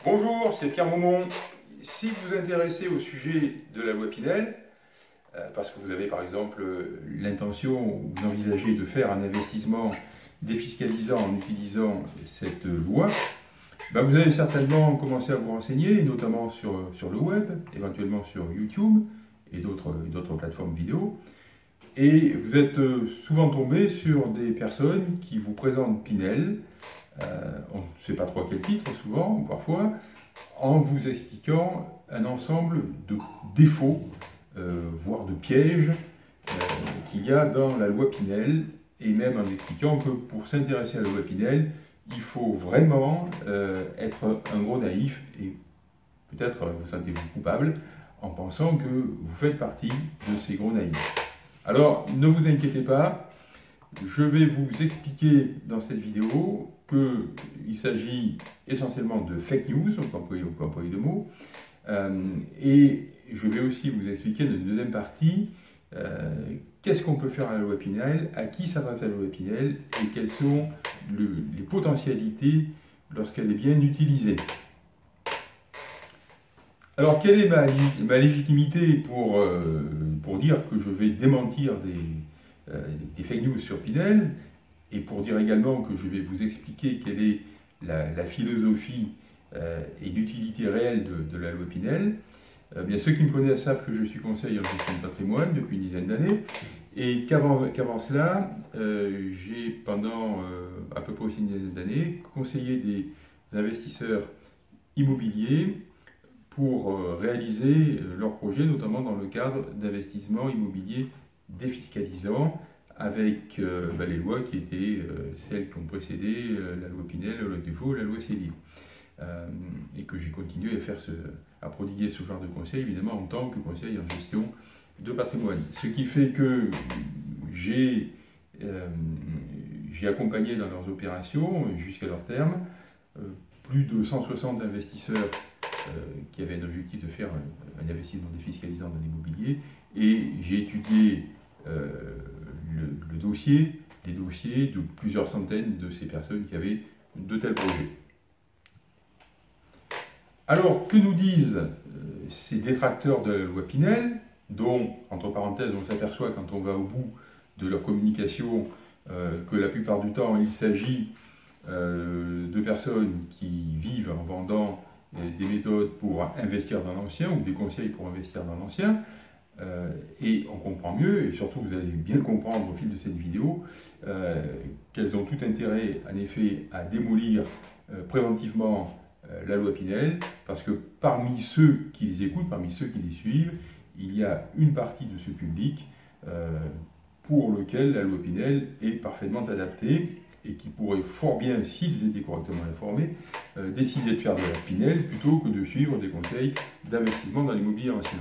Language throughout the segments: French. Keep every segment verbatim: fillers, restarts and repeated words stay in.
Bonjour, c'est Pierre Maumont. Si vous vous intéressez au sujet de la loi Pinel, euh, parce que vous avez par exemple l'intention ou vous envisagez de faire un investissement défiscalisant en utilisant cette loi, ben vous allez certainement commencer à vous renseigner, notamment sur, sur le web, éventuellement sur YouTube et d'autres plateformes vidéo. Et vous êtes souvent tombé sur des personnes qui vous présentent Pinel, euh, on ne sait pas trop à quel titre souvent, ou parfois, en vous expliquant un ensemble de défauts, euh, voire de pièges, euh, qu'il y a dans la loi Pinel, et même en expliquant que pour s'intéresser à la loi Pinel, il faut vraiment euh, être un gros naïf, et peut-être vous sentez-vous coupable, en pensant que vous faites partie de ces gros naïfs. Alors, ne vous inquiétez pas, je vais vous expliquer dans cette vidéo qu'il s'agit essentiellement de fake news, on peut employer, on peut employer de mots, euh, et je vais aussi vous expliquer dans une deuxième partie euh, qu'est-ce qu'on peut faire à la loi Pinel, à qui s'adresse la loi Pinel, et quelles sont le, les potentialités lorsqu'elle est bien utilisée. Alors, quelle est ma, ma légitimité pour, euh, pour dire que je vais démentir des, euh, des fake news sur Pinel, et pour dire également que je vais vous expliquer quelle est la, la philosophie euh, et l'utilité réelle de, de la loi Pinel. Euh, bien, ceux qui me connaissent savent que je suis conseiller en gestion de patrimoine depuis une dizaine d'années, et qu'avant qu'avant cela, euh, j'ai pendant euh, à peu près aussi une dizaine d'années conseillé des investisseurs immobiliers pour euh, réaliser euh, leurs projets, notamment dans le cadre d'investissements immobiliers défiscalisants, avec euh, bah, les lois qui étaient euh, celles qui ont précédé euh, la loi Pinel, la loi Dufaux, la loi Séville. Euh, et que j'ai continué à, faire ce, à prodiguer ce genre de conseils, évidemment, en tant que conseiller en gestion de patrimoine. Ce qui fait que j'ai euh, accompagné dans leurs opérations, jusqu'à leur terme, euh, plus de cent soixante investisseurs euh, qui avaient un objectif de faire un, un investissement défiscalisant dans l'immobilier, et j'ai étudié euh, le, le dossier, les dossiers de plusieurs centaines de ces personnes qui avaient de tels projets. Alors, que nous disent euh, ces détracteurs de la loi Pinel, dont, entre parenthèses, on s'aperçoit quand on va au bout de leur communication euh, que la plupart du temps, il s'agit euh, de personnes qui vivent en vendant euh, des méthodes pour investir dans l'ancien, ou des conseils pour investir dans l'ancien. Euh, et on comprend mieux, et surtout vous allez bien le comprendre au fil de cette vidéo, euh, qu'elles ont tout intérêt, en effet, à démolir euh, préventivement euh, la loi Pinel, parce que parmi ceux qui les écoutent, parmi ceux qui les suivent, il y a une partie de ce public euh, pour lequel la loi Pinel est parfaitement adaptée, et qui pourrait fort bien, s'ils étaient correctement informés, euh, décider de faire de la Pinel plutôt que de suivre des conseils d'investissement dans l'immobilier ancien.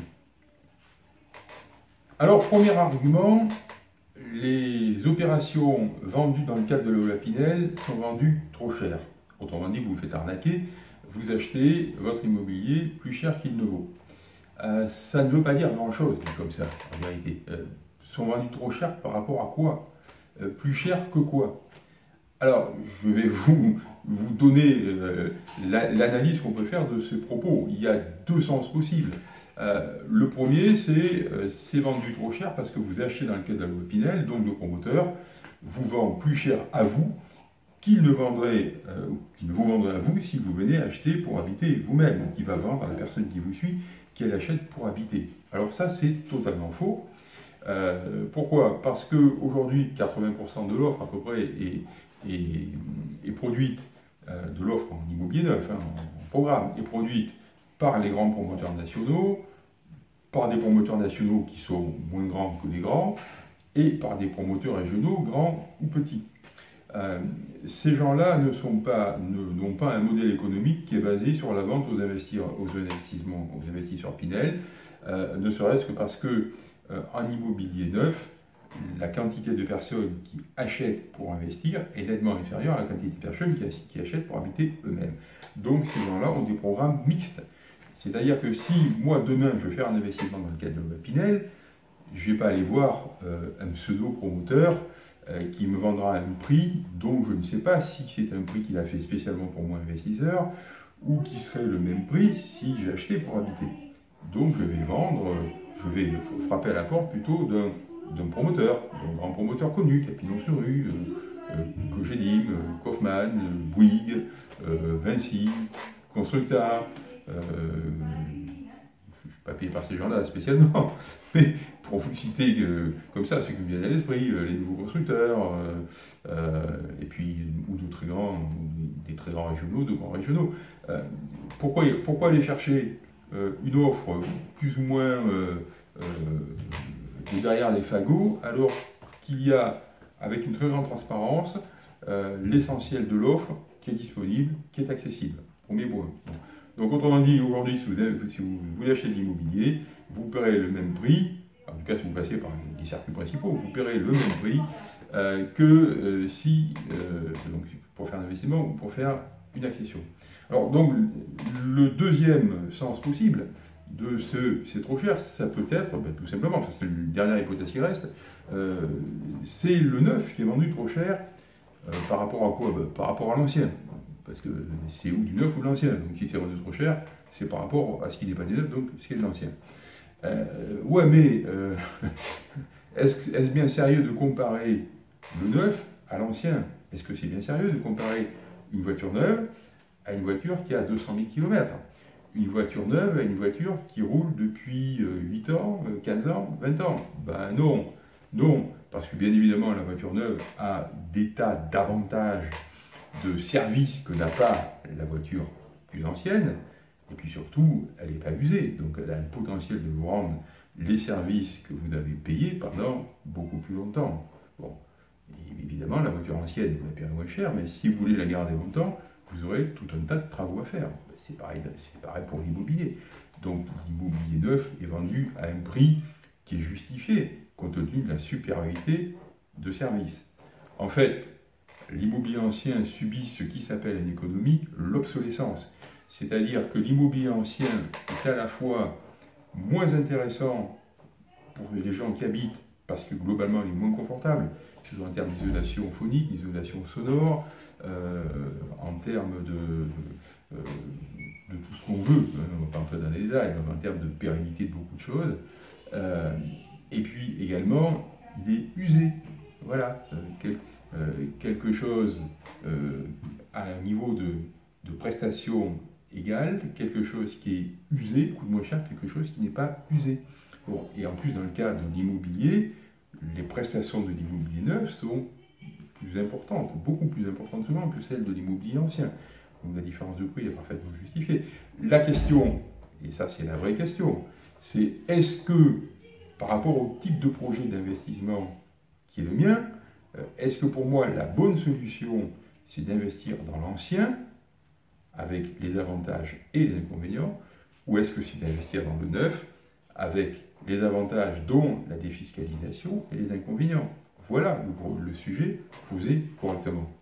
Alors, premier argument, les opérations vendues dans le cadre de la loi Pinel sont vendues trop cher. Autrement dit, vous vous faites arnaquer, vous achetez votre immobilier plus cher qu'il ne vaut. Euh, ça ne veut pas dire grand-chose, comme ça, en vérité. Euh, sont vendus trop cher par rapport à quoi? euh, Plus cher que quoi? Alors, je vais vous, vous donner euh, l'analyse qu'on peut faire de ce propos. Il y a deux sens possibles. Euh, le premier, c'est euh, c'est vendu trop cher parce que vous achetez dans le cadre de la loi Pinel, donc le promoteur vous vend plus cher à vous qu'il ne, vendrait, euh, qu'il ne vous vendrait à vous si vous venez acheter pour habiter vous-même, ou qu'il va vendre à la personne qui vous suit qu'elle achète pour habiter. Alors ça, c'est totalement faux. Euh, pourquoi? Parce qu'aujourd'hui, quatre-vingts pour cent de l'offre à peu près est, est, est produite, euh, de l'offre en immobilier neuf, hein, en, en programme, est produite par les grands promoteurs nationaux, par des promoteurs nationaux qui sont moins grands que les grands, et par des promoteurs régionaux, grands ou petits. Euh, ces gens-là ne sont pas, n'ont pas un modèle économique qui est basé sur la vente aux, investisseurs, aux, investissements, aux investisseurs Pinel, euh, ne serait-ce que parce que euh, en immobilier neuf, la quantité de personnes qui achètent pour investir est nettement inférieure à la quantité de personnes qui, qui achètent pour habiter eux-mêmes. Donc ces gens-là ont des programmes mixtes. C'est-à-dire que si moi demain je veux faire un investissement dans le cadre de la loi Pinel, je ne vais pas aller voir euh, un pseudo-promoteur euh, qui me vendra un prix dont je ne sais pas si c'est un prix qu'il a fait spécialement pour moi investisseur, ou qui serait le même prix si j'achetais pour habiter. Donc je vais vendre, je vais frapper à la porte plutôt d'un promoteur, d'un grand promoteur connu, qui a pignon sur rue, euh, euh, Cogedim, euh, Kaufmann, euh, Bouygues, euh, Vinci, Constructa. Euh, je ne suis pas payé par ces gens-là spécialement, mais pour vous citer euh, comme ça, ceux qui me viennent à l'esprit, euh, les nouveaux constructeurs, euh, euh, et puis, ou de très grands, des très grands régionaux, de grands régionaux. Euh, pourquoi, pourquoi aller chercher euh, une offre plus ou moins euh, euh, de derrière les fagots, alors qu'il y a, avec une très grande transparence, euh, l'essentiel de l'offre qui est disponible, qui est accessible. Premier point. Donc, autrement dit, aujourd'hui, si, si vous voulez acheter de l'immobilier, vous paierez le même prix, en tout cas si vous passez par les circuits principaux, vous paierez le même prix euh, que euh, si, euh, donc, pour faire un investissement ou pour faire une accession. Alors, donc, le deuxième sens possible de ce c'est trop cher, ça peut être, ben, tout simplement, enfin, c'est la dernière hypothèse qui reste, euh, c'est le neuf qui est vendu trop cher euh, par rapport à quoi? Ben, par rapport à l'ancien. Parce que c'est ou du neuf ou de l'ancien. Donc si c'est vendu trop cher, c'est par rapport à ce qui n'est pas du neuf, donc ce qui est de l'ancien. Euh, ouais, mais euh, est-ce est-ce bien sérieux de comparer le neuf à l'ancien? Est-ce que c'est bien sérieux de comparer une voiture neuve à une voiture qui a deux cent mille kilomètres? Une voiture neuve à une voiture qui roule depuis huit ans, quinze ans, vingt ans? Ben non, non, parce que bien évidemment la voiture neuve a des tas d'avantages de services que n'a pas la voiture plus ancienne, et puis surtout, elle n'est pas usée, donc elle a le potentiel de vous rendre les services que vous avez payés pendant beaucoup plus longtemps. Bon, et évidemment, la voiture ancienne, vous la paierez moins cher, mais si vous voulez la garder longtemps, vous aurez tout un tas de travaux à faire. C'est pareil, c'est pareil pour l'immobilier. Donc l'immobilier neuf est vendu à un prix qui est justifié, compte tenu de la supériorité de services. En fait, l'immobilier ancien subit ce qui s'appelle en économie l'obsolescence. C'est-à-dire que l'immobilier ancien est à la fois moins intéressant pour les gens qui habitent, parce que globalement il est moins confortable, que ce soit en termes d'isolation phonique, d'isolation sonore, euh, en termes de, de, de tout ce qu'on veut, on ne va pas entrer dans les détails, en termes de pérennité de beaucoup de choses. Euh, et puis également, il est usé. Voilà. Euh, quel, Euh, quelque chose euh, à un niveau de, de prestation égal, quelque chose qui est usé coûte moins cher que quelque chose qui n'est pas usé. Bon, et en plus, dans le cas de l'immobilier, les prestations de l'immobilier neuf sont plus importantes, beaucoup plus importantes souvent que celles de l'immobilier ancien. Donc la différence de prix est parfaitement justifiée. La question, et ça c'est la vraie question, c'est est-ce que par rapport au type de projet d'investissement qui est le mien, est-ce que pour moi, la bonne solution, c'est d'investir dans l'ancien, avec les avantages et les inconvénients, ou est-ce que c'est d'investir dans le neuf, avec les avantages dont la défiscalisation et les inconvénients? Voilà le, le sujet posé correctement.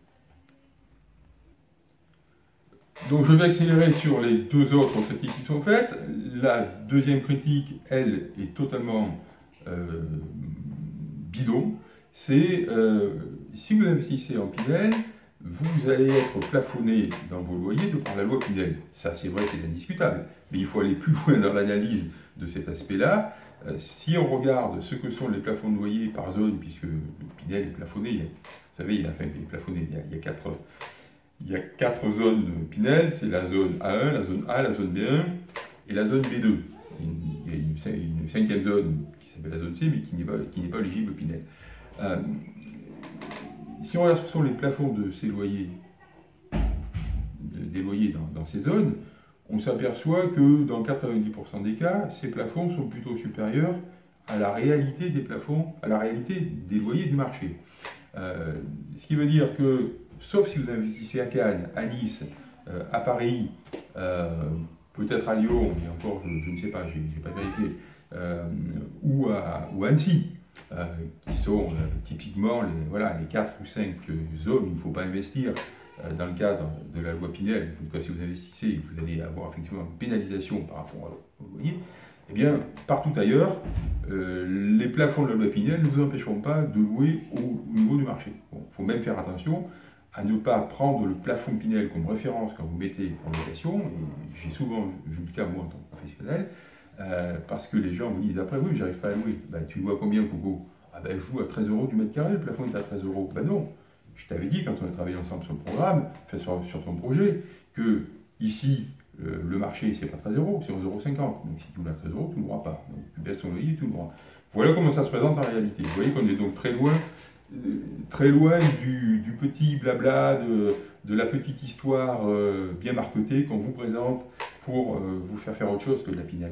Donc je vais accélérer sur les deux autres critiques qui sont faites. La deuxième critique, elle, est totalement euh, bidon. C'est euh, si vous investissez en Pinel, vous allez être plafonné dans vos loyers de par la loi Pinel. Ça, c'est vrai, c'est indiscutable. Mais il faut aller plus loin dans l'analyse de cet aspect-là. Euh, si on regarde ce que sont les plafonds de loyer par zone, puisque Pinel est plafonné, il y a, vous savez, il, a, enfin, il est plafonné, il y a, il y a quatre, il y a quatre zones de Pinel. C'est la zone A un, la zone A, la zone B un et la zone B deux. Il y a une, une cinquième zone qui s'appelle la zone C, mais qui n'est pas, qui n'est pas éligible au Pinel. Euh, si on regarde ce que sont les plafonds de ces loyers, de, des loyers dans, dans ces zones, on s'aperçoit que dans quatre-vingt-dix pour cent des cas, ces plafonds sont plutôt supérieurs à la réalité des plafonds, à la réalité des loyers du marché. Euh, ce qui veut dire que, sauf si vous investissez à Cannes, à Nice, euh, à Paris, euh, peut-être à Lyon, mais encore je, je ne sais pas, je n'ai pas vérifié, euh, ou, à, ou à Annecy, Euh, qui sont euh, typiquement les, voilà, les quatre ou cinq euh, zones où il ne faut pas investir euh, dans le cadre de la loi Pinel. En tout cas, si vous investissez, vous allez avoir effectivement une pénalisation par rapport au loyer. Eh bien, partout ailleurs, euh, les plafonds de la loi Pinel ne vous empêcheront pas de louer au niveau du marché. Bon, il faut même faire attention à ne pas prendre le plafond Pinel comme référence quand vous mettez en location, et j'ai souvent vu le cas moi en tant que professionnel, euh, parce que les gens vous disent après, oui, j'arrive pas à louer. Ben, tu loues à combien, Coco? Ah ben, je joue à treize euros du mètre carré, le plafond est à treize euros. Ben non, je t'avais dit quand on a travaillé ensemble sur le programme, enfin, sur, sur ton projet, que ici, euh, le marché, c'est pas treize euros, c'est onze euros cinquante. Donc si tu loues à treize euros, tu ne loueras pas. Donc tu baisses ton loyer, tu ne loueras. Voilà comment ça se présente en réalité. Vous voyez qu'on est donc très loin, euh, très loin du, du petit blabla, de, de la petite histoire euh, bien marketée qu'on vous présente pour euh, vous faire faire autre chose que de la Pinel.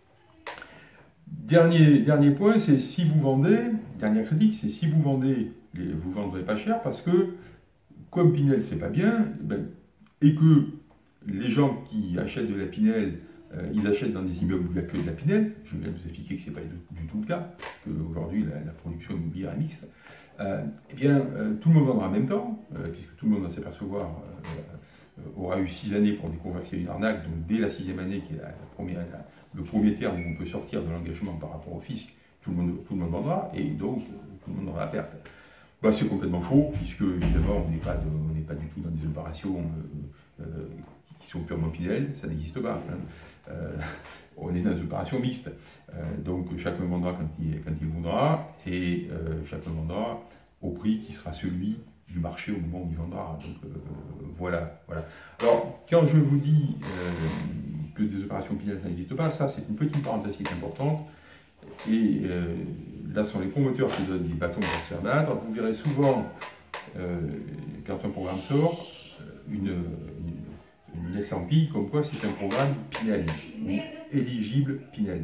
Dernier, dernier point, c'est si vous vendez, dernière critique, c'est si vous vendez, les, vous ne vendrez pas cher parce que, comme Pinel c'est pas bien, ben, et que les gens qui achètent de la Pinel, euh, ils achètent dans des immeubles où il n'y a que de la Pinel, je viens de vous expliquer que ce n'est pas du, du tout le cas, qu'aujourd'hui la, la production immobilière est mixte, euh, eh bien euh, tout le monde vendra en même temps, euh, puisque tout le monde va s'apercevoir, euh, euh, aura eu six années pour découvrir qu'il y a une arnaque, donc dès la sixième année, qui est la, la première, la, le premier terme où on peut sortir de l'engagement par rapport au fisc, tout le monde, tout le monde vendra, et donc tout le monde aura la perte. Bah, c'est complètement faux, puisque évidemment on n'est pas, pas du tout dans des opérations euh, euh, qui sont purement Pinel, ça n'existe pas. Hein. Euh, on est dans des opérations mixtes. Euh, donc chacun vendra quand il, quand il voudra, et euh, chacun vendra au prix qui sera celui du marché au moment où il vendra. Donc euh, voilà, voilà. Alors quand je vous dis euh, que des opérations Pinel ça n'existe pas, ça c'est une petite parenthèse qui est importante. Et euh, là, ce sont les promoteurs qui donnent des bâtons pour se faire battre. Vous verrez souvent, euh, quand un programme sort, une, une, une estampille comme quoi c'est un programme Pinel, ou éligible Pinel.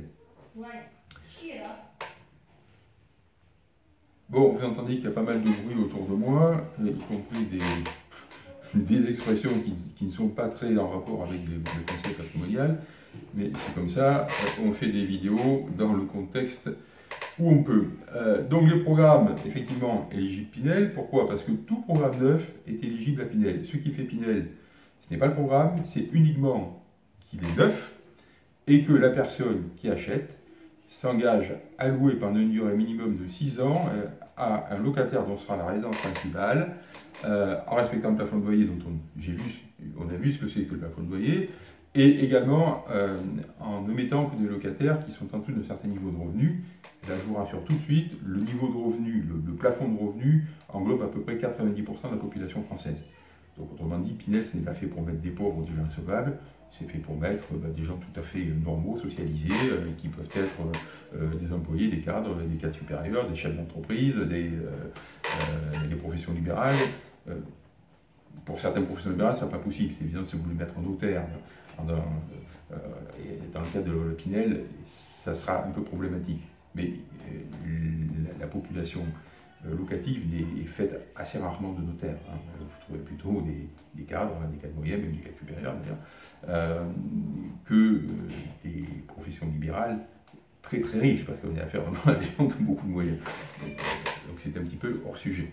Bon, vous entendez qu'il y a pas mal de bruit autour de moi, y compris des, des expressions qui, qui ne sont pas très en rapport avec le conseil patrimonial. Mais c'est comme ça, on fait des vidéos dans le contexte où on peut. Euh, donc le programme, effectivement, éligible Pinel. Pourquoi? Parce que tout programme neuf est éligible à Pinel. Ce qui fait Pinel, ce n'est pas le programme, c'est uniquement qu'il est neuf et que la personne qui achète s'engage à louer pendant une durée minimum de six ans euh, à un locataire dont sera la résidence principale, euh, en respectant le plafond de loyer dont on, j'ai vu, on a vu ce que c'est que le plafond de loyer, et également euh, en ne mettant que des locataires qui sont en dessous d'un certain niveau de revenu. Là, je vous rassure tout de suite, le niveau de revenu, le, le plafond de revenu englobe à peu près quatre-vingt-dix pour cent de la population française. Donc autrement dit, Pinel, ce n'est pas fait pour mettre des pauvres ou des gens insolvables, c'est fait pour mettre bah, des gens tout à fait normaux, socialisés, euh, qui peuvent être euh, des employés, des cadres, des cadres supérieurs, des chefs d'entreprise, des, euh, euh, des professions libérales. Euh, pour certaines professions libérales, ce n'est pas possible, c'est évident si vous voulez mettre un notaire. Dans, euh, et dans le cadre de le Pinel, ça sera un peu problématique. Mais euh, la, la population euh, locative est, est faite assez rarement de notaires. Hein. Vous trouvez plutôt des, des cadres, des cadres moyens, même des cadres supérieurs d'ailleurs, euh, que euh, des professions libérales très très riches, parce qu'on a affaire vraiment à des gens qui ont beaucoup de moyens. Donc euh, donc c'est un petit peu hors sujet.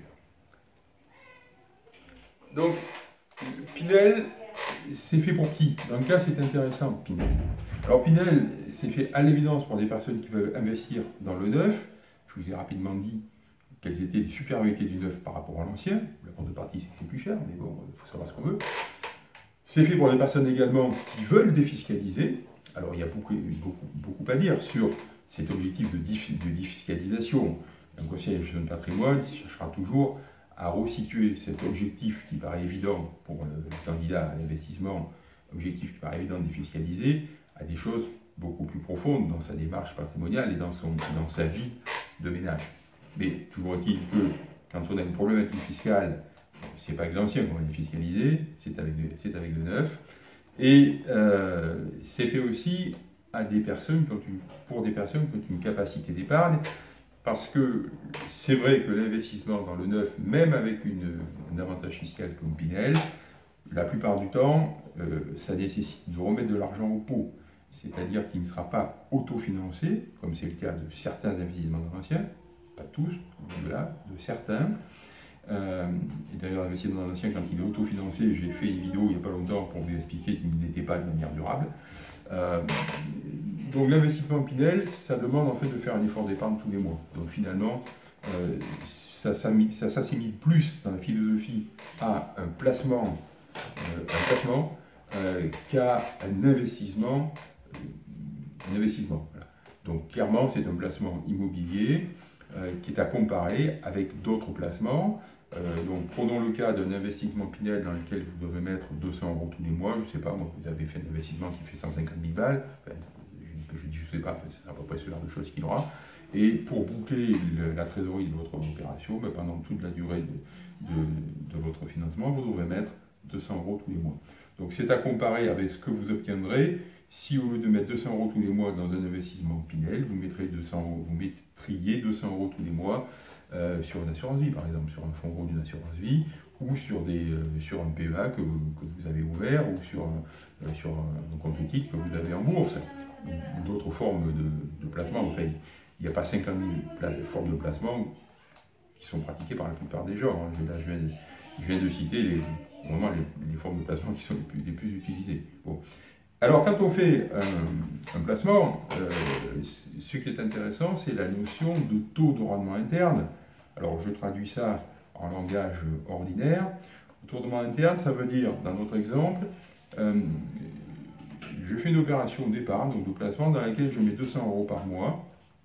Donc, Pinel, c'est fait pour qui? Dans le cas, c'est intéressant, Pinel. Alors, Pinel, c'est fait à l'évidence pour des personnes qui veulent investir dans le neuf. Je vous ai rapidement dit quelles étaient les supériorités du neuf par rapport à l'ancien. La contrepartie, c'est que c'est plus cher, mais bon, il faut savoir ce qu'on veut. C'est fait pour des personnes également qui veulent défiscaliser. Alors, il y a beaucoup, beaucoup, beaucoup à dire sur cet objectif de, de défiscalisation. Un conseiller de gestion de patrimoine cherchera toujours à resituer cet objectif qui paraît évident pour le candidat à l'investissement, objectif qui paraît évident de défiscaliser, à des choses beaucoup plus profondes dans sa démarche patrimoniale et dans, son, dans sa vie de ménage. Mais toujours est-il que quand on a une problématique fiscale, c'est pas avec l'ancien qu'on va défiscaliser, c'est avec, avec le neuf. Et euh, c'est fait aussi à des personnes qui ont une, pour des personnes qui ont une capacité d'épargne. Parce que c'est vrai que l'investissement dans le neuf, même avec une, un avantage fiscal comme Pinel, la plupart du temps, euh, ça nécessite de remettre de l'argent au pot. C'est-à-dire qu'il ne sera pas autofinancé, comme c'est le cas de certains investissements dans l'ancien, pas tous, là, de certains. Euh, et d'ailleurs, l'investissement dans l'ancien, quand il est autofinancé, j'ai fait une vidéo il n'y a pas longtemps pour vous expliquer qu'il n'était pas de manière durable. Euh, donc l'investissement Pinel, ça demande en fait de faire un effort d'épargne tous les mois. Donc finalement, euh, ça s'assimile plus dans la philosophie à un placement, euh, un placement euh, qu'à un investissement. Euh, un investissement voilà. Donc clairement, c'est un placement immobilier euh, qui est à comparer avec d'autres placements. Euh, donc prenons le cas d'un investissement Pinel dans lequel vous devez mettre deux cents euros tous les mois. Je ne sais pas, moi, vous avez fait un investissement qui fait cent cinquante mille balles. Enfin, je ne sais pas, c'est à peu près ce genre de choses qu'il aura. Et pour boucler le, la trésorerie de votre opération, ben pendant toute la durée de, de, de votre financement, vous devrez mettre deux cents euros tous les mois. Donc c'est à comparer avec ce que vous obtiendrez si au lieu de mettre deux cents euros tous les mois dans un investissement Pinel, vous, mettrez deux cents euros, vous mettriez deux cents euros tous les mois euh, sur une assurance vie, par exemple, sur un fonds gros d'une assurance vie, ou sur, des, euh, sur un P E A que vous, que vous avez ouvert, ou sur, euh, sur un compte éthique que vous avez en bourse, ou d'autres formes de, de placement. Enfin, il n'y a pas cinquante mille formes de placement qui sont pratiquées par la plupart des gens. Hein. Là, je viens, de, je viens de citer les, vraiment les, les formes de placement qui sont les plus, les plus utilisées. Bon. Alors, quand on fait un, un placement, euh, ce qui est intéressant, c'est la notion de taux de rendement interne. Alors, je traduis ça en langage ordinaire. Le taux de rendement interne, ça veut dire, dans notre exemple, euh, je fais une opération d'épargne, donc de placement, dans laquelle je mets deux cents euros par mois.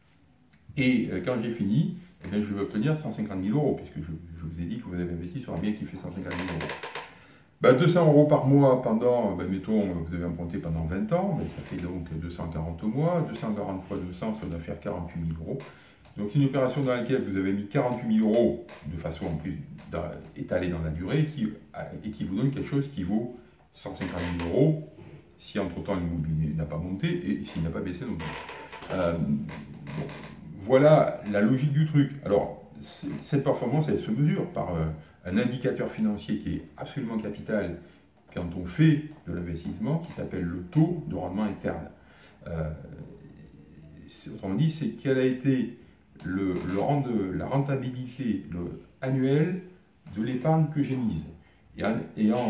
Et euh, quand j'ai fini, eh bien, je vais obtenir cent cinquante mille euros, puisque je, je vous ai dit que vous avez investi sur un bien qui fait cent cinquante mille euros. Ben, deux cents euros par mois pendant, ben, mettons, vous avez emprunté pendant vingt ans, ben, ça fait donc deux cent quarante mois. deux cent quarante fois deux cents, ça doit faire quarante-huit mille euros. Donc c'est une opération dans laquelle vous avez mis quarante-huit mille euros de façon en plus étalée dans la durée qui, et qui vous donne quelque chose qui vaut cent cinquante mille euros si entre-temps l'immobilier n'a pas monté et s'il n'a pas baissé non plus. Euh, bon, voilà la logique du truc. Alors, cette performance, elle se mesure par euh, un indicateur financier qui est absolument capital quand on fait de l'investissement, qui s'appelle le taux de rendement interne. Euh, autrement dit, c'est quelle a été le, le rang de, la rentabilité le, annuelle de l'épargne que j'ai mise. Et en, et en,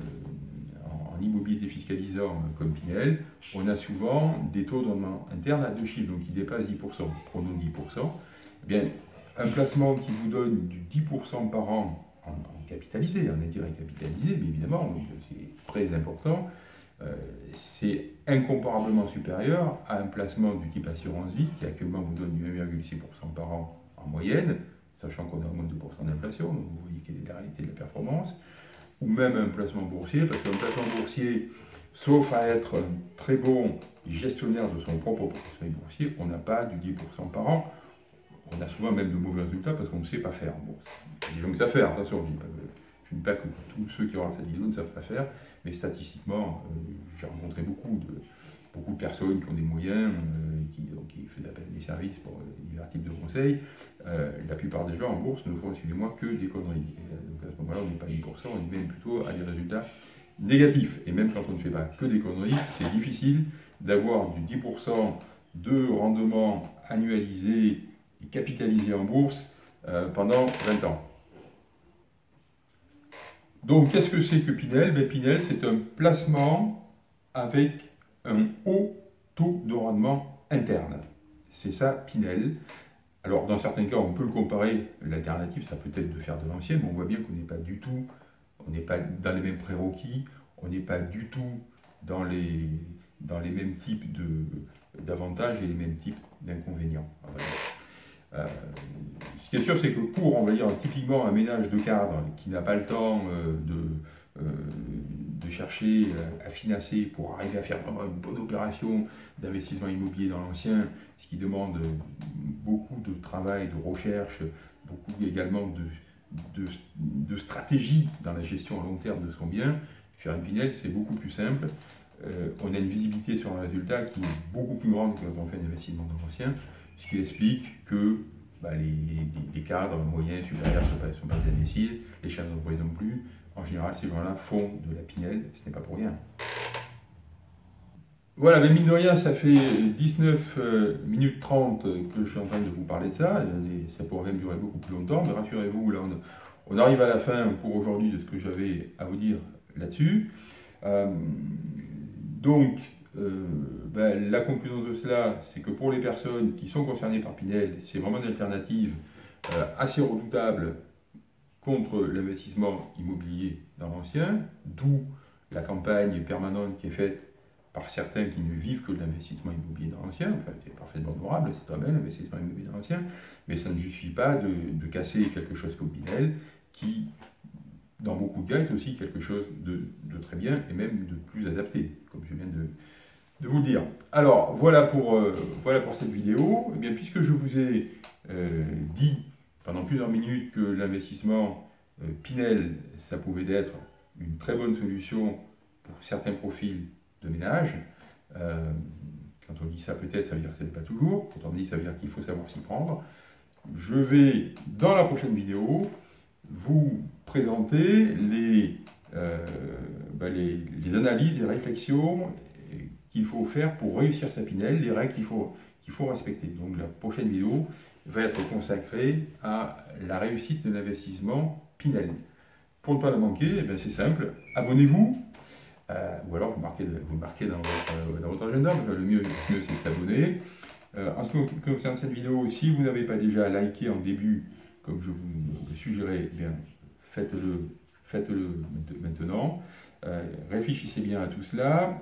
euh, en immobilier défiscalisant comme Pinel, on a souvent des taux de rendement interne à deux chiffres, donc qui dépassent dix pour cent. Prenons dix pour cent. Eh bien, un placement qui vous donne du dix pour cent par an en, en capitalisé, en intérêt capitalisé, mais évidemment, donc c'est très important, euh, c'est incomparablement supérieur à un placement du type assurance vie qui actuellement vous donne du un virgule six pour cent par an en moyenne, sachant qu'on a au moins deux pour cent d'inflation, donc vous voyez quelle est la réalité de la performance, ou même un placement boursier, parce qu'un placement boursier, sauf à être un très bon gestionnaire de son propre portefeuille boursier, on n'a pas du dix pour cent par an. On a souvent même de mauvais résultats parce qu'on ne sait pas faire. Bon, il y a des gens qui savent faire, attention, je ne dis pas que tous ceux qui auront cette vidéo ne savent pas faire, mais statistiquement, euh, j'ai rencontré beaucoup de, beaucoup de personnes qui ont des moyens, euh, qui, donc, qui font appel à des services pour euh, divers types de conseils. Euh, la plupart des gens en bourse ne font, excusez-moi, que des conneries. Et, euh, donc à ce moment-là, on n'est pas dix pour cent, on est même plutôt à des résultats négatifs. Et même quand on ne fait pas que des conneries, c'est difficile d'avoir du dix pour cent de rendement annualisé et capitalisé en bourse euh, pendant vingt ans. Donc, qu'est-ce que c'est que Pinel? Ben, Pinel, c'est un placement avec un haut taux de rendement interne. C'est ça, Pinel. Alors, dans certains cas, on peut le comparer. L'alternative, ça peut être de faire de l'ancien, mais on voit bien qu'on n'est pas du tout, on n'est pas dans les mêmes prérequis, on n'est pas du tout dans les, dans les mêmes types d'avantages et les mêmes types d'inconvénients. Euh, ce qui est sûr, c'est que pour, on va dire, typiquement un ménage de cadre qui n'a pas le temps euh, de, euh, de chercher à financer pour arriver à faire vraiment une bonne opération d'investissement immobilier dans l'ancien, ce qui demande beaucoup de travail, de recherche, beaucoup également de, de, de stratégie dans la gestion à long terme de son bien, faire une Pinel, c'est beaucoup plus simple. Euh, on a une visibilité sur un résultat qui est beaucoup plus grande que quand on fait un investissement dans l'ancien. Ce qui explique que bah, les, les, les cadres moyens, supérieurs ne sont pas, sont pas des imbéciles, les chefs d'entreprise non plus. En général, ces gens-là font de la Pinel, ce n'est pas pour rien. Voilà, mais mine de rien, ça fait dix-neuf minutes trente que je suis en train de vous parler de ça. Et ça pourrait même durer beaucoup plus longtemps, mais rassurez-vous, là, on, on arrive à la fin pour aujourd'hui de ce que j'avais à vous dire là-dessus. Euh, donc, Euh, ben, la conclusion de cela, c'est que pour les personnes qui sont concernées par Pinel, c'est vraiment une alternative euh, assez redoutable contre l'investissement immobilier dans l'ancien, d'où la campagne permanente qui est faite par certains qui ne vivent que de l'investissement immobilier dans l'ancien. Enfin, c'est parfaitement honorable, c'est très bien l'investissement immobilier dans l'ancien, mais ça ne justifie pas de, de casser quelque chose comme Pinel, qui, dans beaucoup de cas, est aussi quelque chose de, de très bien et même de plus adapté, comme je viens de, de vous le dire. Alors, voilà pour, euh, voilà pour cette vidéo. Eh bien, puisque je vous ai euh, dit pendant plusieurs minutes que l'investissement euh, Pinel, ça pouvait être une très bonne solution pour certains profils de ménage. Euh, quand on dit ça, peut-être, ça veut dire que ce n'est pas toujours. Quand on dit ça veut dire qu'il faut savoir s'y prendre. Je vais, dans la prochaine vidéo, vous présenter les, euh, ben les, les analyses et réflexions qu'il faut faire pour réussir sa Pinel, les règles qu'il faut, qu'il faut respecter. Donc la prochaine vidéo va être consacrée à la réussite de l'investissement Pinel. Pour ne pas la manquer, eh c'est simple, abonnez-vous. Euh, ou alors vous marquez, vous marquez dans, votre, dans votre agenda, le mieux, le mieux c'est de s'abonner. Euh, en ce qui concerne cette vidéo, si vous n'avez pas déjà liké en début, comme je vous le suggérais, eh bien faites-le faites-le maintenant. Euh, réfléchissez bien à tout cela.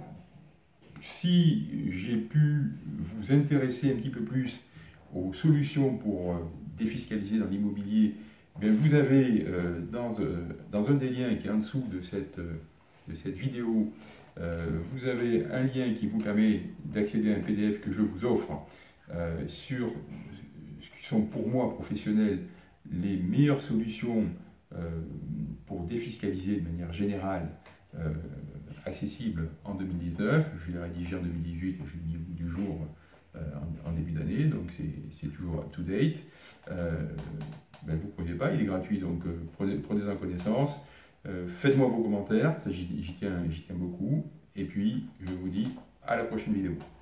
Si j'ai pu vous intéresser un petit peu plus aux solutions pour euh, défiscaliser dans l'immobilier, eh vous avez euh, dans, euh, dans un des liens qui est en dessous de cette euh, de cette vidéo, euh, vous avez un lien qui vous permet d'accéder à un P D F que je vous offre euh, sur ce qui sont pour moi professionnels les meilleures solutions euh, pour défiscaliser de manière générale euh, accessible en deux mille dix-neuf. Je l'ai rédigé en deux mille dix-huit et je l'ai mis au bout du jour euh, en, en début d'année, donc c'est toujours up to date. Euh, ben, vous ne prenez pas, il est gratuit, donc euh, prenez, prenez-en connaissance. Euh, Faites-moi vos commentaires, j'y tiens, j'y tiens beaucoup. Et puis, je vous dis à la prochaine vidéo.